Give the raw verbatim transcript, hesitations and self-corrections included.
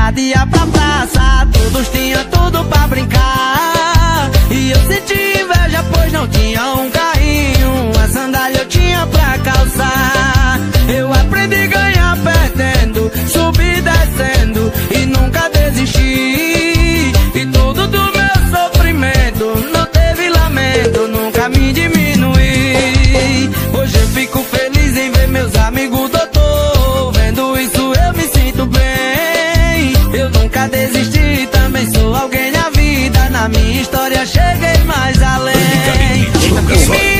molecada ia pra praça, todos tinham tudo pra brincar. E eu senti inveja, pois não tinha um carrinho, uma sandália eu tinha pra calçar. Eu aprendi a ganhar perdendo, subir descendo e nunca desisti. E todo do meu sofrimento não teve lamento, nunca me diminui. Hoje eu fico feliz em ver meus amigos doutor, vendo isso eu me sinto bem. Eu nunca desisti, também sou alguém na vida, na minha história cheguei mais além.